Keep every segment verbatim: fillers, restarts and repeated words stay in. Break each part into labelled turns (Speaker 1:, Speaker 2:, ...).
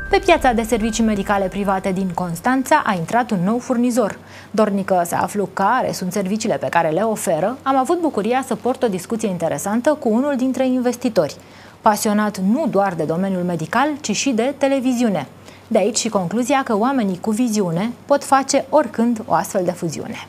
Speaker 1: Pe piața de servicii medicale private din Constanța a intrat un nou furnizor. Dornică să aflu care sunt serviciile pe care le oferă, am avut bucuria să port o discuție interesantă cu unul dintre investitori, pasionat nu doar de domeniul medical, ci și de televiziune. De aici și concluzia că oamenii cu viziune pot face oricând o astfel de fuziune.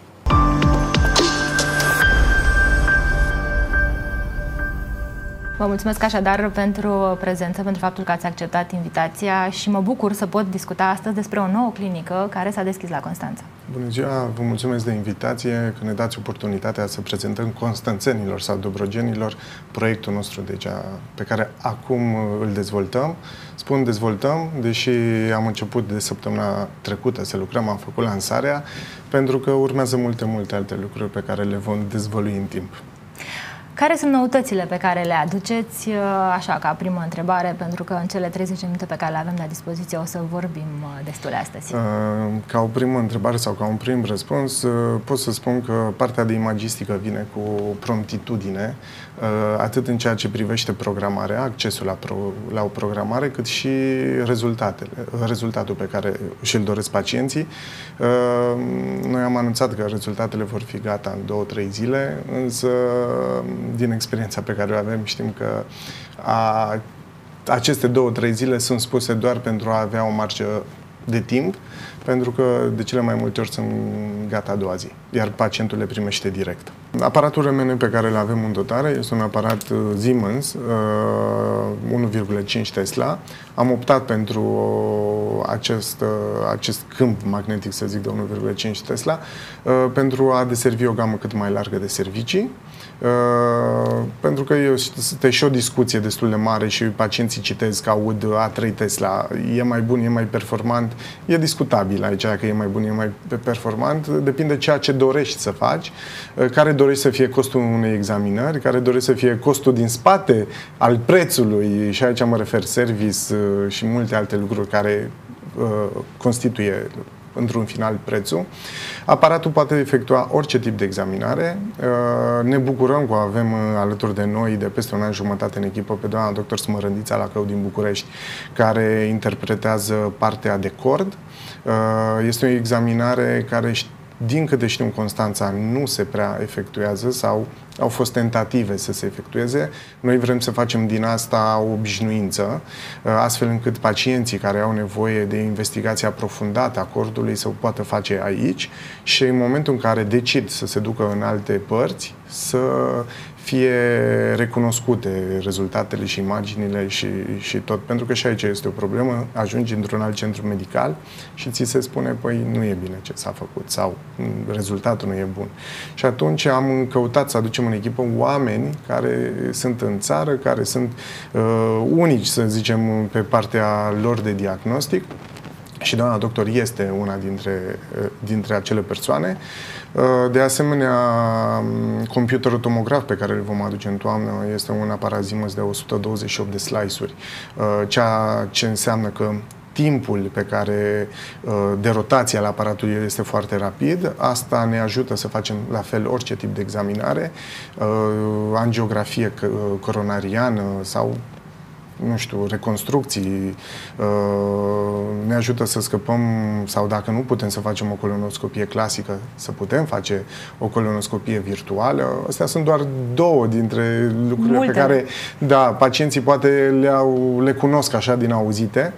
Speaker 1: Vă mulțumesc așadar pentru prezență, pentru faptul că ați acceptat invitația și mă bucur să pot discuta astăzi despre o nouă clinică care s-a deschis la Constanța.
Speaker 2: Bună ziua, vă mulțumesc de invitație, că ne dați oportunitatea să prezentăm constanțenilor sau dobrogenilor proiectul nostru deja, pe care acum îl dezvoltăm. Spun dezvoltăm, deși am început de săptămâna trecută să lucrăm, am făcut lansarea, pentru că urmează multe, multe alte lucruri pe care le vom dezvălui în timp.
Speaker 1: Care sunt noutățile pe care le aduceți, așa ca primă întrebare, pentru că în cele treizeci de minute pe care le avem la dispoziție o să vorbim destule astăzi?
Speaker 2: Ca o primă întrebare sau ca un prim răspuns, pot să spun că partea de imagistică vine cu promptitudine, atât în ceea ce privește programarea, accesul la, pro, la o programare, cât și rezultatele, rezultatul pe care și-l doresc pacienții. Noi am anunțat că rezultatele vor fi gata în două, trei zile, însă din experiența pe care o avem, știm că a, aceste două, trei zile sunt spuse doar pentru a avea o marjă de timp, pentru că de cele mai multe ori sunt gata a doua zi, iar pacientul le primește direct. Aparatul R M N pe care îl avem în dotare este un aparat Siemens unu virgulă cinci Tesla. Am optat pentru acest, acest câmp magnetic, să zic, de unu virgulă cinci Tesla, pentru a deservi o gamă cât mai largă de servicii. Uh, pentru că este și o discuție destul de mare și pacienții citesc că aud A trei Tesla, e mai bun, e mai performant. E discutabil aici că e mai bun, e mai performant. Depinde ceea ce dorești să faci, uh, care dorești să fie costul unei examinări, care dorești să fie costul din spate al prețului, și aici mă refer service uh, și multe alte lucruri care uh, constituie într-un final prețul. Aparatul poate efectua orice tip de examinare. Ne bucurăm că avem alături de noi de peste un an jumătate în echipă pe doamna doctor Smărândița Lacău din București, care interpretează partea de cord. Este o examinare care, din câte știm, Constanța nu se prea efectuează sau au fost tentative să se efectueze. Noi vrem să facem din asta o obișnuință, astfel încât pacienții care au nevoie de investigație aprofundată a cordului să o poată face aici și în momentul în care decid să se ducă în alte părți, să fie recunoscute rezultatele și imaginile și, și tot. Pentru că și aici este o problemă. Ajungi într-un alt centru medical și ți se spune, păi, nu e bine ce s-a făcut sau rezultatul nu e bun. Și atunci am căutat să aducem în echipă oameni care sunt în țară, care sunt uh, unici, să zicem, pe partea lor de diagnostic. Și doamna doctor este una dintre, dintre acele persoane. De asemenea, computerul tomograf pe care îl vom aduce în toamnă este un aparat Siemens de o sută douăzeci și opt de slice-uri, ceea ce înseamnă că timpul pe care de rotație al aparatului este foarte rapid. Asta ne ajută să facem la fel orice tip de examinare, angiografie coronariană sau, nu știu, reconstrucții, ne ajută să scăpăm, sau dacă nu putem să facem o colonoscopie clasică, să putem face o colonoscopie virtuală. Astea sunt doar două dintre lucrurile Multe. pe care, da, pacienții poate le-au, le cunosc așa din auzite.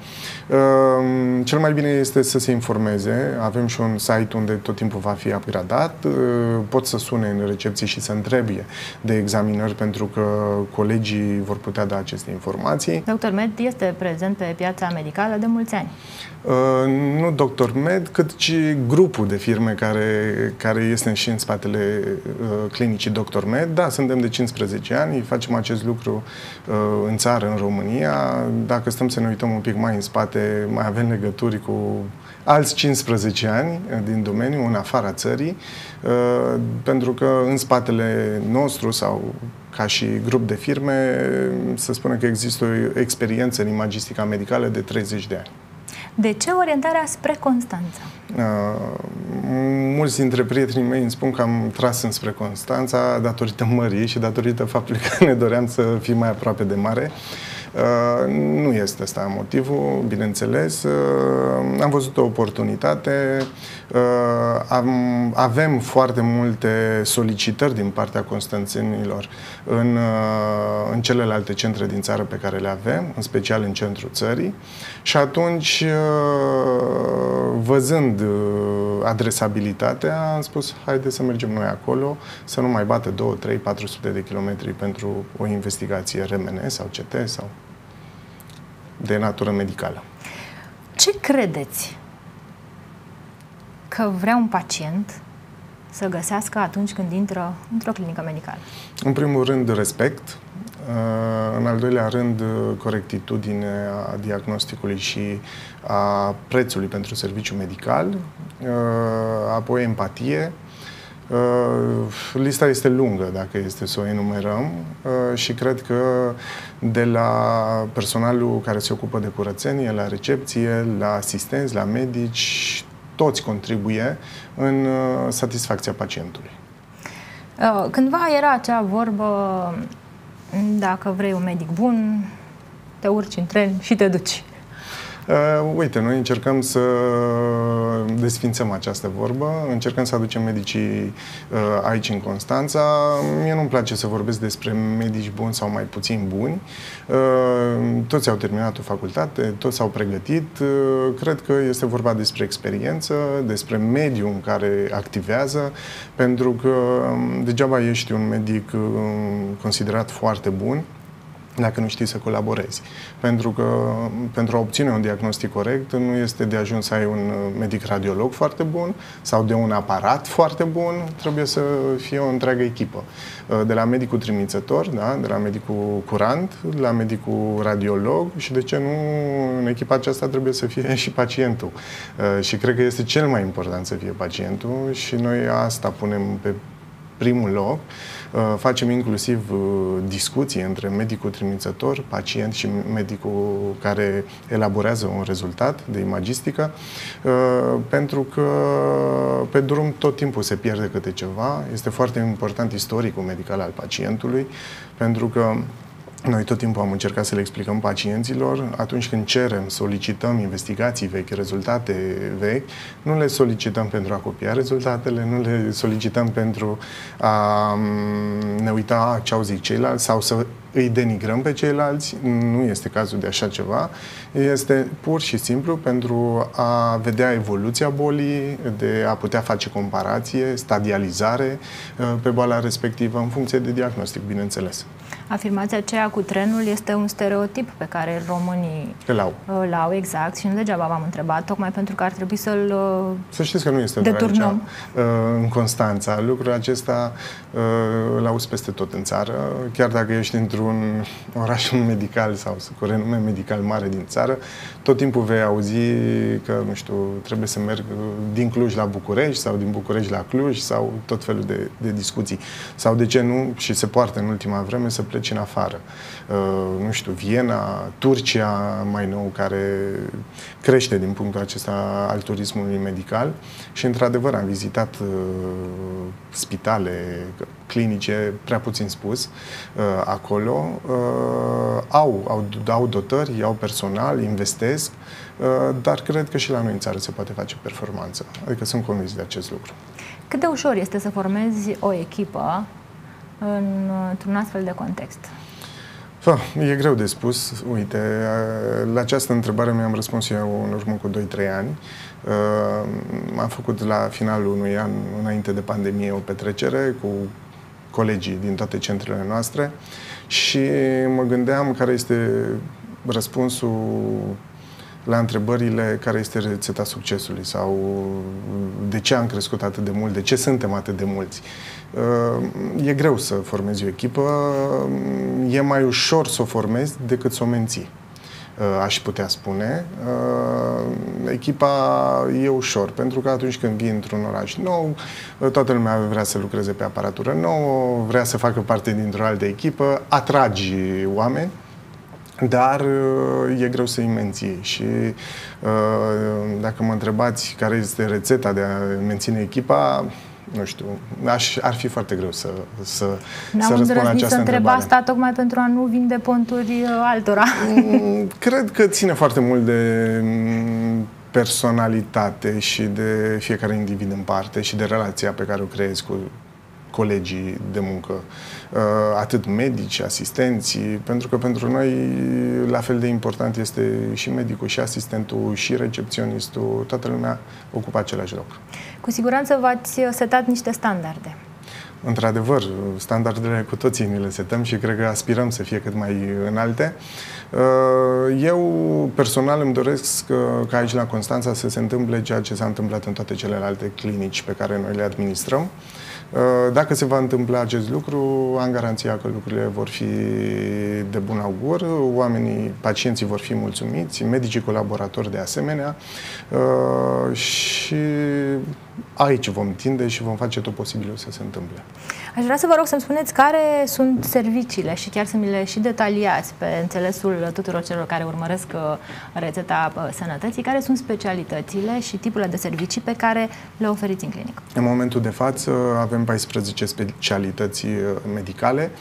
Speaker 2: Cel mai bine este să se informeze. Avem și un site unde tot timpul va fi upgradat. Pot să sune în recepție și să întrebie de examinări, pentru că colegii vor putea da aceste informații.
Speaker 1: Doctor Med este prezent pe piața medicală de mulți ani.
Speaker 2: Uh, nu Doctor Med, cât și grupul de firme care, care este și în spatele uh, clinicii Doctor Med. Da, suntem de cincisprezece ani, facem acest lucru uh, în țară, în România. Dacă stăm să ne uităm un pic mai în spate, mai avem legături cu alți cincisprezece ani din domeniu, în afara țării, uh, pentru că în spatele nostru sau ca și grup de firme, să spunem că există o experiență în imagistica medicală de treizeci de ani.
Speaker 1: De ce orientarea spre Constanța?
Speaker 2: Uh, mulți dintre prietenii mei îmi spun că am tras înspre Constanța datorită mării și datorită faptului că ne doream să fim mai aproape de mare. Nu este ăsta motivul, bineînțeles. Am văzut o oportunitate. Avem foarte multe solicitări din partea constanțenilor în, în celelalte centre din țară pe care le avem, în special în centrul țării. Și atunci, văzând adresabilitatea, am spus, haide să mergem noi acolo, să nu mai bată două, trei, patru sute de kilometri pentru o investigație R M N sau C T sau de natură medicală.
Speaker 1: Ce credeți că vrea un pacient să găsească atunci când intră într-o clinică medicală?
Speaker 2: În primul rând, respect. În al doilea rând, corectitudinea diagnosticului și a prețului pentru serviciu medical. Apoi, empatie. Lista este lungă, dacă este să o enumerăm, și cred că de la personalul care se ocupă de curățenie, la recepție, la asistenți, la medici, toți contribuie în satisfacția pacientului.
Speaker 1: Cândva era acea vorbă, dacă vrei un medic bun, te urci în tren și te duci.
Speaker 2: Uh, uite, noi încercăm să desfințăm această vorbă, încercăm să aducem medicii uh, aici în Constanța. Mie nu-mi place să vorbesc despre medici buni sau mai puțin buni. Uh, toți au terminat o facultate, toți s-au pregătit. Uh, cred că este vorba despre experiență, despre mediul în care activează, pentru că um, degeaba ești un medic uh, considerat foarte bun dacă nu știi să colaborezi. Pentru că pentru a obține un diagnostic corect nu este de ajuns să ai un medic radiolog foarte bun sau de un aparat foarte bun, trebuie să fie o întreagă echipă. De la medicul trimițător, da? De la medicul curant, la medicul radiolog și, de ce nu, în echipa aceasta trebuie să fie și pacientul. Și cred că este cel mai important să fie pacientul și noi asta punem pe primul loc. Facem inclusiv discuții între medicul trimițător, pacient și medicul care elaborează un rezultat de imagistică, pentru că pe drum tot timpul se pierde câte ceva. Este foarte important istoricul medical al pacientului, pentru că noi tot timpul am încercat să le explicăm pacienților, atunci când cerem, solicităm investigații vechi, rezultate vechi, nu le solicităm pentru a copia rezultatele, nu le solicităm pentru a ne uita ce au zis ceilalți sau să îi denigrăm pe ceilalți. Nu este cazul de așa ceva. Este pur și simplu pentru a vedea evoluția bolii, de a putea face comparație, stadializare pe boala respectivă, în funcție de diagnostic, bineînțeles.
Speaker 1: Afirmația aceea cu trenul este un stereotip pe care românii
Speaker 2: îl au.
Speaker 1: Îl au, exact, și nu degeaba v-am întrebat, tocmai pentru că ar trebui să-l
Speaker 2: Să știți că nu este
Speaker 1: deturnăm.
Speaker 2: Doar aici, în Constanța. Lucrul acesta îl auzi peste tot în țară. Chiar dacă ești într-un oraș medical sau cu renume medical mare din țară, tot timpul vei auzi că, nu știu, trebuie să merg din Cluj la București sau din București la Cluj sau tot felul de, de discuții. Sau de ce nu, și se poartă în ultima vreme, să pleci în afară. Uh, nu știu, Viena, Turcia, mai nou, care crește din punctul acesta al turismului medical. Și, într-adevăr, am vizitat uh, spitale, clinice, prea puțin spus, uh, acolo. Uh, au, au, au dotări, au personal, investesc, uh, dar cred că și la noi în țară se poate face performanță. Adică sunt convins de acest lucru.
Speaker 1: Cât de ușor este să formezi o echipă într-un astfel de context?
Speaker 2: Ah, e greu de spus. Uite, la această întrebare mi-am răspuns eu în urmă cu doi trei ani. Am făcut la finalul unui an, înainte de pandemie, o petrecere cu colegii din toate centrele noastre și mă gândeam care este răspunsul la întrebările care este rețeta succesului sau de ce am crescut atât de mult, de ce suntem atât de mulți. E greu să formezi o echipă, e mai ușor să o formezi decât să o menții, aș putea spune. Echipa e ușor, pentru că atunci când vii într-un oraș nou, toată lumea vrea să lucreze pe aparatură nouă, vrea să facă parte dintr-o altă echipă, atragi oameni, dar e greu să-i menții. Și dacă mă întrebați care este rețeta de a menține echipa, nu știu, aș, ar fi foarte greu să, să,
Speaker 1: să răspund la această să întreb asta tocmai pentru a nu vinde ponturi altora.
Speaker 2: Cred că ține foarte mult de personalitate și de fiecare individ în parte și de relația pe care o creezi cu colegii de muncă, atât medici, asistenții, pentru că pentru noi la fel de important este și medicul, și asistentul, și recepționistul, toată lumea ocupă același loc.
Speaker 1: Cu siguranță v-ați setat niște standarde.
Speaker 2: Într-adevăr, standardele cu toții ni le setăm și cred că aspirăm să fie cât mai înalte. Eu personal îmi doresc ca aici la Constanța să se întâmple ceea ce s-a întâmplat în toate celelalte clinici pe care noi le administrăm. Dacă se va întâmpla acest lucru, am garanția că lucrurile vor fi de bun augur, oamenii, pacienții vor fi mulțumiți, medicii colaboratori de asemenea și aici vom tinde și vom face tot posibilul să se întâmple.
Speaker 1: Aș vrea să vă rog să-mi spuneți care sunt serviciile și chiar să mi le și detaliați pe înțelesul tuturor celor care urmăresc rețeta sănătății, care sunt specialitățile și tipurile de servicii pe care le oferiți în clinică.
Speaker 2: În momentul de față avem paisprezece specialități medicale.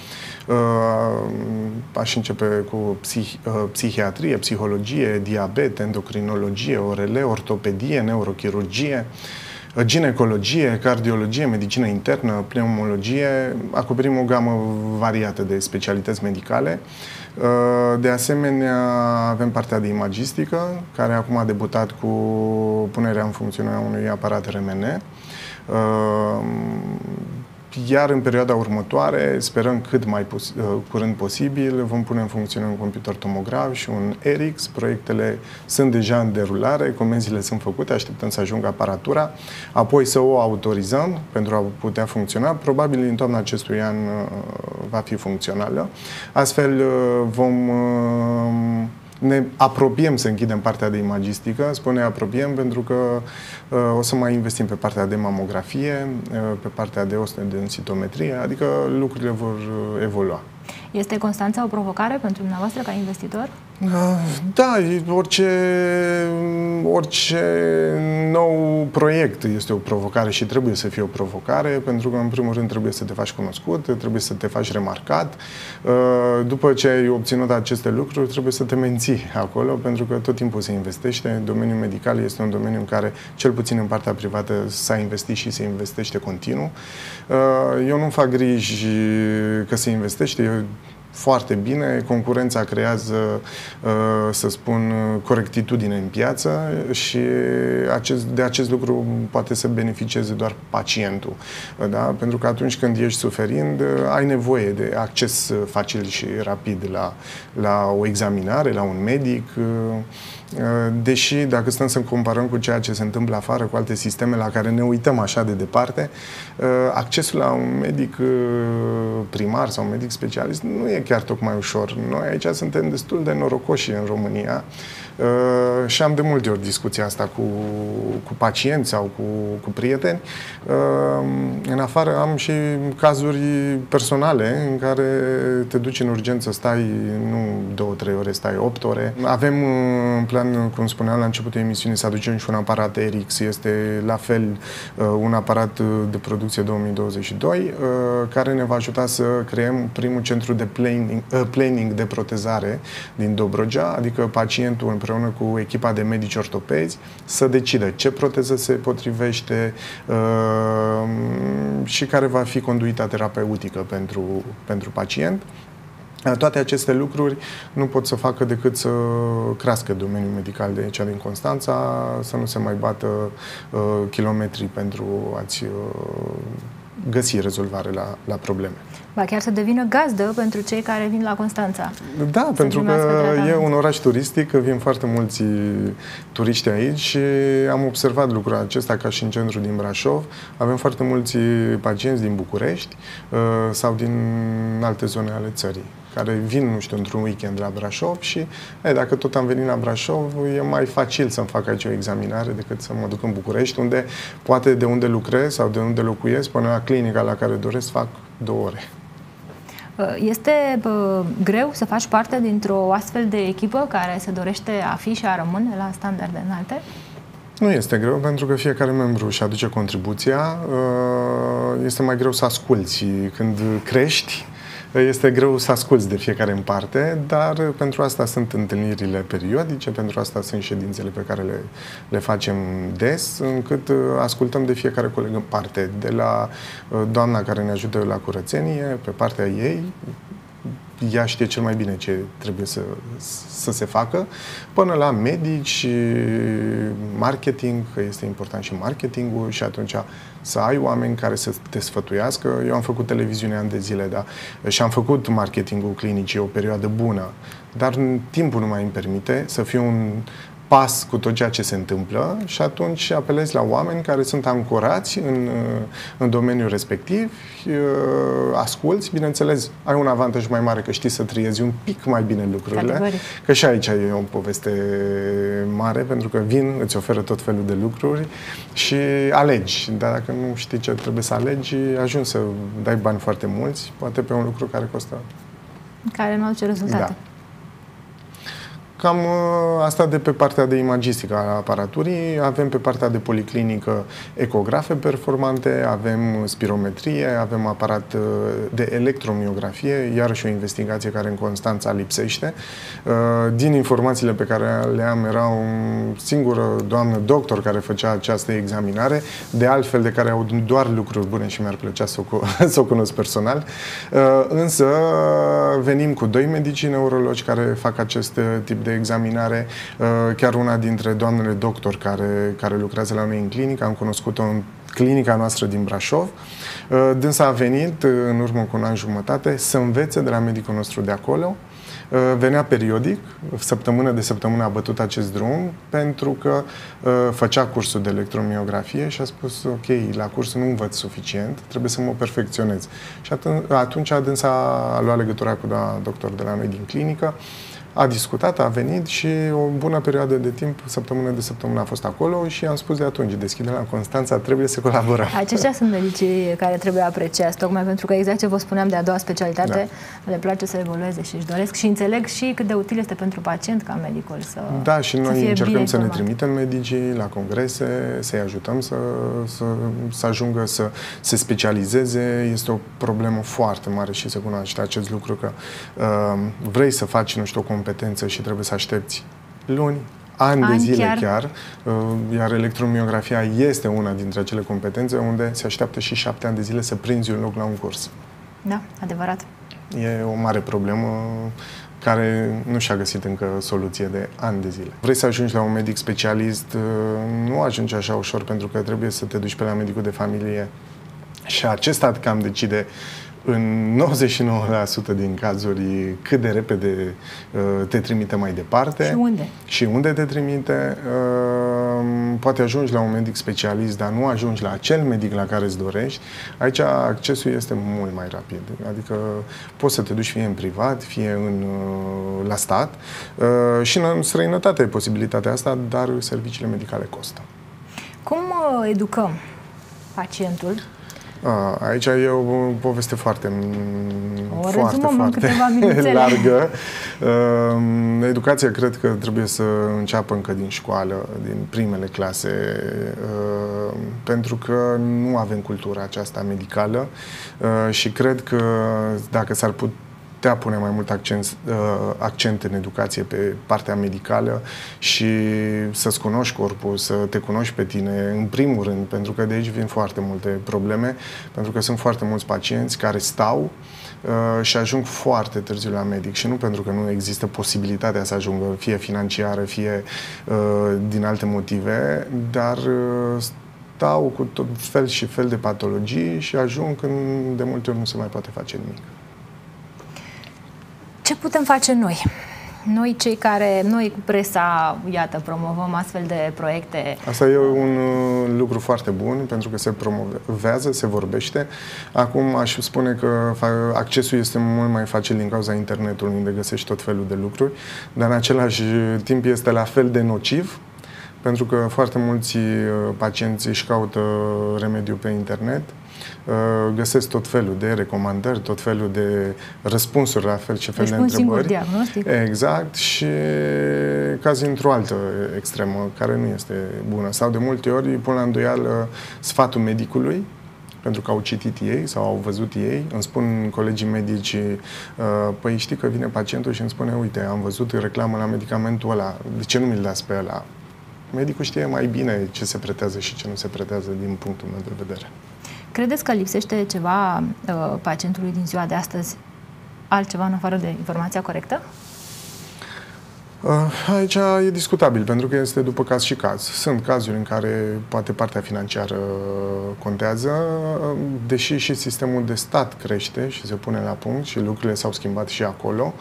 Speaker 2: Aș începe cu psih psihiatrie, psihologie, diabet, endocrinologie, O R L, ortopedie, neurochirurgie, ginecologie, cardiologie, medicină internă, pneumologie. Acoperim o gamă variată de specialități medicale. De asemenea, avem partea de imagistică, care acum a debutat cu punerea în funcțiune a unui aparat R M N. Iar în perioada următoare, sperăm cât mai pos curând posibil, vom pune în funcțiune un computer tomograf și un E R I X. Proiectele sunt deja în derulare, comenzile sunt făcute, așteptăm să ajungă aparatura, apoi să o autorizăm pentru a putea funcționa. Probabil în toamna acestui an va fi funcțională. Astfel vom ne apropiem să închidem partea de imagistică. Spun ne apropiem pentru că uh, o să mai investim pe partea de mamografie, uh, pe partea de ostendensitometrie, adică lucrurile vor uh, evolua.
Speaker 1: Este Constanța o provocare pentru dumneavoastră ca investitor?
Speaker 2: Da, orice, orice nou proiect este o provocare și trebuie să fie o provocare, pentru că în primul rând trebuie să te faci cunoscut, trebuie să te faci remarcat. După ce ai obținut aceste lucruri, trebuie să te menții acolo, pentru că tot timpul se investește. Domeniul medical este un domeniu în care, cel puțin în partea privată, s-a investit și se investește continuu. Eu nu fac griji că se investește, eu foarte bine, concurența creează, să spun, corectitudine în piață și acest, de acest lucru poate să beneficieze doar pacientul. Da? Pentru că atunci când ești suferind, ai nevoie de acces facil și rapid la, la o examinare, la un medic. Deși, dacă stăm să comparăm cu ceea ce se întâmplă afară, cu alte sisteme la care ne uităm așa de departe, accesul la un medic primar sau un medic specialist nu e chiar tocmai ușor. Noi aici suntem destul de norocoși în România și am de multe ori discuția asta cu, cu pacienți sau cu, cu prieteni. În afară am și cazuri personale în care te duci în urgență, stai nu două, trei ore, stai opt ore. Avem în plan, cum spuneam la începutul emisiunii, să aducem și un aparat E R I X. Este la fel un aparat de producție două mii douăzeci și doi care ne va ajuta să creăm primul centru de planning, planning de protezare din Dobrogea, adică pacientul împreună cu echipa de medici ortopezi să decidă ce proteză se potrivește uh, și care va fi conduita terapeutică pentru, pentru pacient. Toate aceste lucruri nu pot să facă decât să crească domeniul medical de aici din Constanța, să nu se mai bată uh, kilometri pentru a-ți uh, găsi rezolvare la, la probleme.
Speaker 1: Ba chiar să devină gazdă pentru cei care vin la Constanța.
Speaker 2: Da, pentru că e un oraș turistic, vin foarte mulți turiști aici și am observat lucrul acesta ca și în centru din Brașov. Avem foarte mulți pacienți din București uh, sau din alte zone ale țării, care vin, nu știu, într-un weekend la Brașov și, e, dacă tot am venit la Brașov, e mai facil să-mi fac aici o examinare decât să mă duc în București, unde, poate de unde lucrez sau de unde locuiesc, până la clinica la care doresc, fac două ore.
Speaker 1: Este bă, greu să faci parte dintr-o astfel de echipă care se dorește a fi și a rămâne la standarde înalte?
Speaker 2: Nu este greu, pentru că fiecare membru își aduce contribuția. Este mai greu să asculți. Când crești, este greu să asculți de fiecare în parte, dar pentru asta sunt întâlnirile periodice, pentru asta sunt ședințele pe care le, le facem des, încât ascultăm de fiecare coleg în parte, de la doamna care ne ajută la curățenie, pe partea ei, ea știe cel mai bine ce trebuie să, să se facă, până la medici, marketing, că este important și marketingul, și atunci să ai oameni care să te sfătuiască. Eu am făcut televiziune ani de zile, da, și am făcut marketingul clinicii o perioadă bună, dar timpul nu mai îmi permite să fiu un pas cu tot ceea ce se întâmplă și atunci apelezi la oameni care sunt ancorați în, în domeniul respectiv, asculți, bineînțeles, ai un avantaj mai mare că știi să triezi un pic mai bine lucrurile, Categoric. Că și aici e o poveste mare, pentru că vin, îți oferă tot felul de lucruri și alegi, dar dacă nu știi ce trebuie să alegi, ajungi să dai bani foarte mulți, poate pe un lucru care costă.
Speaker 1: Care nu aduce rezultate.
Speaker 2: Da. Cam asta de pe partea de imagistică a aparaturii. Avem pe partea de policlinică ecografe performante, avem spirometrie, avem aparat de electromiografie, iarăși o investigație care în Constanța lipsește. Din informațiile pe care le am, era o singură doamnă doctor care făcea această examinare, de altfel de care au doar lucruri bune și mi-ar plăcea să o, să o cunosc personal. Însă venim cu doi medici neurologi care fac acest tip de examinare, chiar una dintre doamnele doctor care, care lucrează la noi în clinică, am cunoscut-o în clinica noastră din Brașov. Dânsa a venit în urmă cu un an jumătate să învețe de la medicul nostru de acolo. Venea periodic, săptămână de săptămână a bătut acest drum, pentru că uh, făcea cursul de electromiografie și a spus, ok, la curs nu învăț suficient, trebuie să mă perfecționez. Și atunci dânsa a luat legătura cu doamna doctor de la noi din clinică, a discutat, a venit și o bună perioadă de timp, săptămână de săptămână a fost acolo și am spus de atunci, deschide la Constanța, trebuie să colaborăm.
Speaker 1: Aceștia sunt medicii care trebuie apreciați, tocmai pentru că exact ce vă spuneam de a doua specialitate, da. Le place să evolueze și își doresc și înțeleg și cât de util este pentru pacient ca medicul să
Speaker 2: Da, și noi încercăm să
Speaker 1: informat.
Speaker 2: ne trimitem medicii la congrese, să-i ajutăm să, să, să ajungă să se specializeze. Este o problemă foarte mare și se cunoaște acest lucru, că uh, vrei să faci, nu știu, o competență și trebuie să aștepți luni, ani, ani de zile chiar, chiar iar electromiografia este una dintre acele competențe unde se așteaptă și șapte ani de zile să prinzi un loc la un curs.
Speaker 1: Da, adevărat.
Speaker 2: E o mare problemă care nu și-a găsit încă soluție de ani de zile. Vrei să ajungi la un medic specialist, nu ajungi așa ușor, pentru că trebuie să te duci pe la medicul de familie și acesta cam decide în nouăzeci și nouă la sută din cazuri cât de repede uh, te trimite mai departe.
Speaker 1: Și unde?
Speaker 2: Și unde te trimite. Uh, poate ajungi la un medic specialist, dar nu ajungi la acel medic la care îți dorești. Aici accesul este mult mai rapid. Adică poți să te duci fie în privat, fie în, uh, la stat. Uh, și în străinătate ai posibilitatea asta, dar serviciile medicale costă.
Speaker 1: Cum uh, educăm pacientul?
Speaker 2: A, aici e o poveste foarte,
Speaker 1: o
Speaker 2: foarte, foarte largă. Educația cred că trebuie să înceapă încă din școală, din primele clase, pentru că nu avem cultura aceasta medicală și cred că dacă s-ar putea putea pune mai mult accent, accent în educație pe partea medicală și să-ți cunoști corpul, să te cunoști pe tine, în primul rând, pentru că de aici vin foarte multe probleme, pentru că sunt foarte mulți pacienți care stau și ajung foarte târziu la medic și nu pentru că nu există posibilitatea să ajungă, fie financiară, fie din alte motive, dar stau cu tot fel și fel de patologii și ajung când de multe ori nu se mai poate face nimic.
Speaker 1: Ce putem face noi? Noi cei care, noi cu presa, iată, promovăm astfel de proiecte.
Speaker 2: Asta e un lucru foarte bun, pentru că se promovează, se vorbește. Acum aș spune că accesul este mult mai facil din cauza internetului, unde găsești tot felul de lucruri, dar în același timp este la fel de nociv, pentru că foarte mulți pacienți își caută remediu pe internet Găsesc tot felul de recomandări, tot felul de răspunsuri la fel ce fel
Speaker 1: deci
Speaker 2: de întrebări.
Speaker 1: Diagnostic.
Speaker 2: Exact, și caz într-o altă extremă, care nu este bună. Sau de multe ori pun la îndoială sfatul medicului, pentru că au citit ei sau au văzut ei. Îmi spun colegii medici, păi știi că vine pacientul și îmi spune, uite, am văzut reclamă la medicamentul ăla, de ce nu mi-l dați pe ăla? Medicul știe mai bine ce se pretează și ce nu se pretează din punctul meu de vedere.
Speaker 1: Credeți că lipsește ceva uh, pacientului din ziua de astăzi, altceva în afară de informația corectă?
Speaker 2: Aici e discutabil, pentru că este după caz și caz. Sunt cazuri în care poate partea financiară contează, deși și sistemul de stat crește și se pune la punct și lucrurile s-au schimbat și acolo.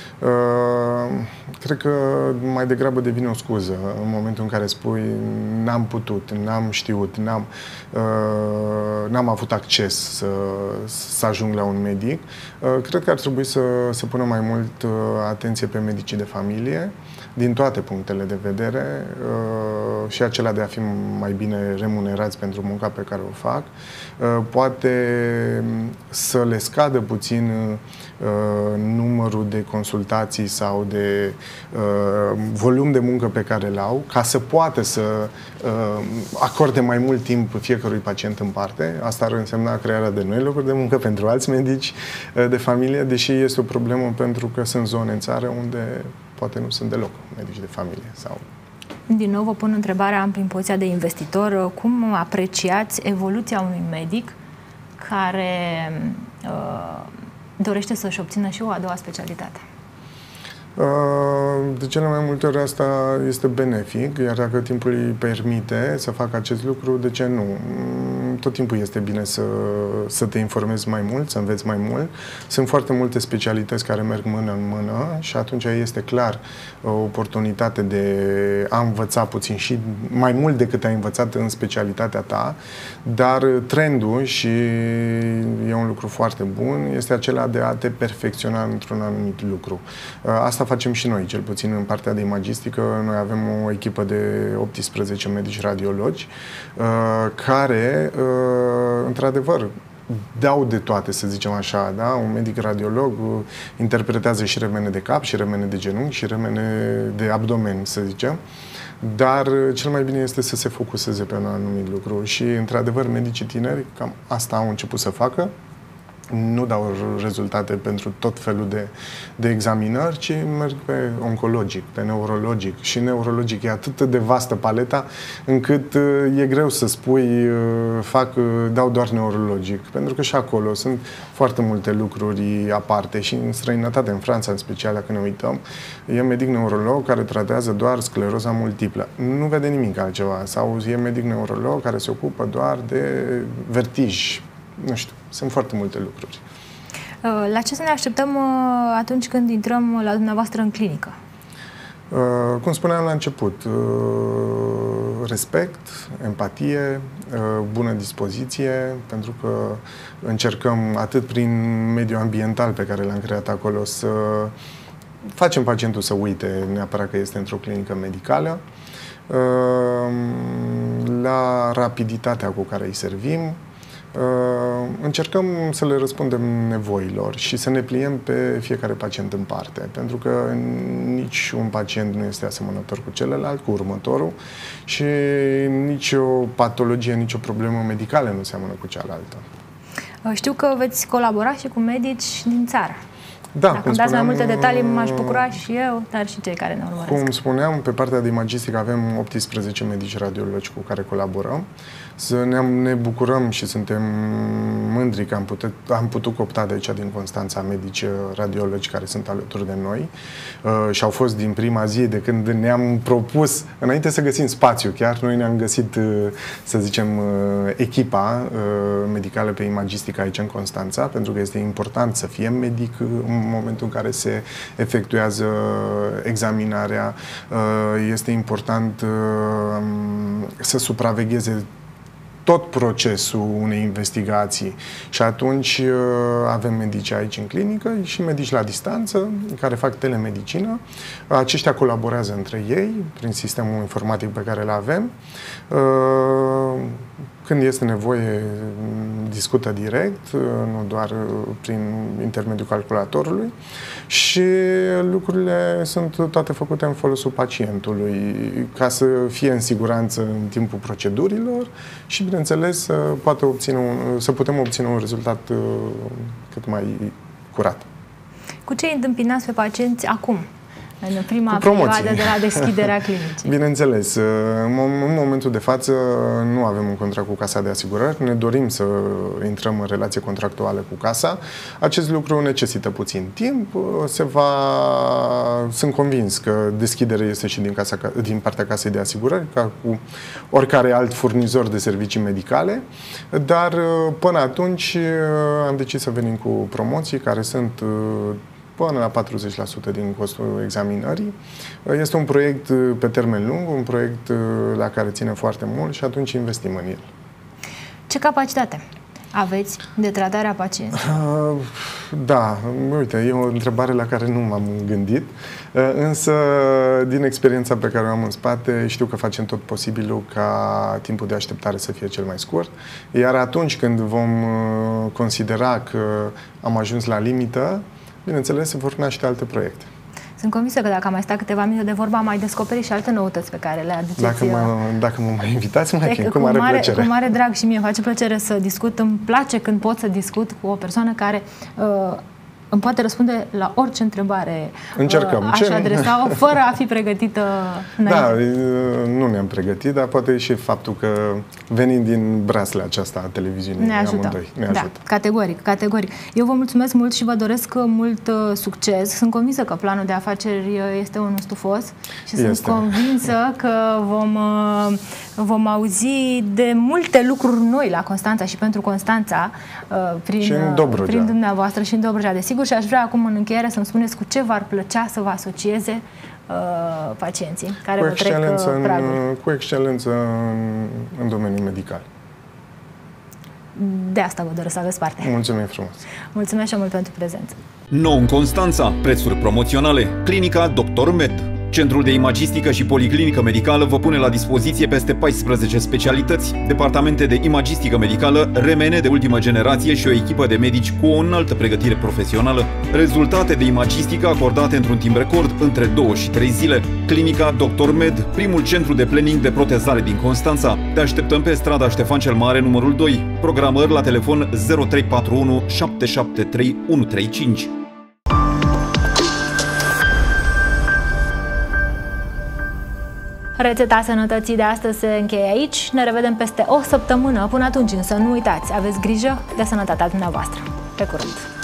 Speaker 2: Cred că mai degrabă devine o scuză în momentul în care spui n-am putut, n-am știut, n-am, n-am avut acces să, să ajung la un medic. Cred că ar trebui să, să pună mai mult atenție pe medicii de familie, din toate punctele de vedere, și acela de a fi mai bine remunerați pentru munca pe care o fac. Poate să le scadă puțin numărul de consultații sau de volum de muncă pe care îl au, ca să poată să acorde mai mult timp fiecărui pacient în parte. Asta ar însemna crearea de noi locuri de muncă pentru alți medici de familie, deși este o problemă pentru că sunt zone în țară unde poate nu sunt deloc medici de familie. Sau...
Speaker 1: Din nou vă pun întrebarea, am prin poziția de investitor, cum apreciați evoluția unui medic care uh, dorește să-și obțină și o a doua specialitate?
Speaker 2: De cele mai multe ori asta este benefic, iar dacă timpul îi permite să facă acest lucru, de ce nu? Tot timpul este bine să, să te informezi mai mult, să înveți mai mult. Sunt foarte multe specialități care merg mână în mână și atunci este clar o oportunitate de a învăța puțin și mai mult decât ai învățat în specialitatea ta, dar trendul, și e un lucru foarte bun, este acela de a te perfecționa într-un anumit lucru. Asta facem și noi, cel puțin în partea de imagistică. Noi avem o echipă de optsprezece medici radiologi care, într-adevăr, dau de toate, să zicem așa, da? Un medic radiolog interpretează și remene de cap, și remene de genunchi, și remene de abdomen, să zicem. Dar cel mai bine este să se focuseze pe un anumit lucru și, într-adevăr, medicii tineri cam asta au început să facă. Nu dau rezultate pentru tot felul de, de examinări, ci merg pe oncologic, pe neurologic. Și neurologic e atât de vastă paleta, încât e greu să spui, fac, dau doar neurologic. Pentru că și acolo sunt foarte multe lucruri aparte și în străinătate, în Franța în special, dacă ne uităm, e medic neurolog care tratează doar scleroza multiplă. Nu vede nimic altceva. Sau e medic neurolog care se ocupă doar de vertij. Nu știu, sunt foarte multe lucruri.
Speaker 1: La ce să ne așteptăm atunci când intrăm la dumneavoastră în clinică?
Speaker 2: Cum spuneam la început, respect, empatie, bună dispoziție, pentru că încercăm atât prin mediul ambiental pe care l-am creat acolo să facem pacientul să uite neapărat că este într-o clinică medicală, la rapiditatea cu care îi servim. Uh, încercăm să le răspundem nevoilor și să ne pliem pe fiecare pacient în parte, pentru că nici un pacient nu este asemănător cu celălalt, cu următorul, și nici o patologie, nici o problemă medicală nu seamănă cu cealaltă.
Speaker 1: Știu că veți colabora și cu medici din țară.
Speaker 2: Da,
Speaker 1: Dacă îmi dați mai multe detalii, m-aș bucura și eu, dar și cei care ne urmăresc.
Speaker 2: Cum spuneam, pe partea de imagistică avem optsprezece medici radiologi cu care colaborăm. Să ne, ne bucurăm și suntem mândri că am putut, am putut copta de aici, din Constanța, medici radiologi care sunt alături de noi uh, și au fost din prima zi de când ne-am propus, înainte să găsim spațiu, chiar noi ne-am găsit, uh, să zicem, uh, echipa uh, medicală pe imagistică aici în Constanța, pentru că este important să fie medic în momentul în care se efectuează examinarea. Uh, este important uh, să supravegheze tot procesul unei investigații. Și atunci avem medici aici în clinică și medici la distanță care fac telemedicină. Aceștia colaborează între ei prin sistemul informatic pe care îl avem. când este nevoie, discută direct, nu doar prin intermediul calculatorului, și lucrurile sunt toate făcute în folosul pacientului, ca să fie în siguranță în timpul procedurilor și, bineînțeles, să, poate obține un, să putem obține un rezultat cât mai curat.
Speaker 1: Cu ce îi întâmpinați pe pacienți acum, în prima perioadă de la deschiderea clinicii?
Speaker 2: Bineînțeles, în momentul de față nu avem un contract cu Casa de Asigurări, ne dorim să intrăm în relație contractuală cu Casa. Acest lucru necesită puțin timp, se va... sunt convins că deschiderea este și din, casa, din partea Casei de Asigurări, ca cu oricare alt furnizor de servicii medicale, dar până atunci am decis să venim cu promoții care sunt până la patruzeci la sută din costul examinării. Este un proiect pe termen lung, un proiect la care ține foarte mult și atunci investim în el.
Speaker 1: Ce capacitate aveți de tratare a pacienților?
Speaker 2: Da, uite, e o întrebare la care nu m-am gândit, însă din experiența pe care o am în spate știu că facem tot posibilul ca timpul de așteptare să fie cel mai scurt, iar atunci când vom considera că am ajuns la limită, bineînțeles, se vor naște alte proiecte.
Speaker 1: Sunt convinsă că dacă am mai stat câteva minute de vorba, am mai descoperit și alte noutăți pe care le aduceți.
Speaker 2: Dacă mă, dacă mă mai invitați, mai vin, cu mare,
Speaker 1: mare
Speaker 2: plăcere.
Speaker 1: Cu mare drag, și mie îmi face plăcere să discut. Îmi place când pot să discut cu o persoană care uh, îmi poate răspunde la orice întrebare
Speaker 2: Încercăm.
Speaker 1: Uh, aș adresa-o, fără a fi pregătită înainte.
Speaker 2: Da, nu ne-am pregătit, dar poate și faptul că venim din brațele aceasta a televiziunii
Speaker 1: ne ajută.
Speaker 2: amândoi. Ne
Speaker 1: da,
Speaker 2: ajută.
Speaker 1: categoric, categoric. Eu vă mulțumesc mult și vă doresc mult uh, succes. Sunt convinsă că planul de afaceri este unul stufos și este. Sunt convinsă că vom, uh, vom auzi de multe lucruri noi la Constanța și pentru Constanța uh, prin,
Speaker 2: și în Dobrogea.
Speaker 1: prin dumneavoastră și în Dobrogea, desigur. Și aș vrea acum în încheiere să-mi spuneți cu ce v-ar plăcea să vă asocieze uh, pacienții care
Speaker 2: cu
Speaker 1: vă trec
Speaker 2: excelență
Speaker 1: pragul.
Speaker 2: în, cu excelență în, în domeniul medical.
Speaker 1: De asta vă doresc să aveți parte.
Speaker 2: Mulțumim frumos.
Speaker 1: Mulțumesc și mult pentru prezență.
Speaker 3: Nou în Constanța, prețuri promoționale. Clinica doctor Med. Centrul de imagistică și policlinică medicală vă pune la dispoziție peste paisprezece specialități, departamente de imagistică medicală, remene de ultimă generație și o echipă de medici cu o înaltă pregătire profesională. Rezultate de imagistică acordate într-un timp record, între două și trei zile. Clinica doctor Med, primul centru de planning de protezare din Constanța. Te așteptăm pe strada Ștefan cel Mare, numărul doi. Programări la telefon zero trei patru unu șapte șapte trei unu trei cinci.
Speaker 1: Rețeta sănătății de astăzi se încheie aici. Ne revedem peste o săptămână. Până atunci însă nu uitați, aveți grijă de sănătatea dumneavoastră. Pe curând!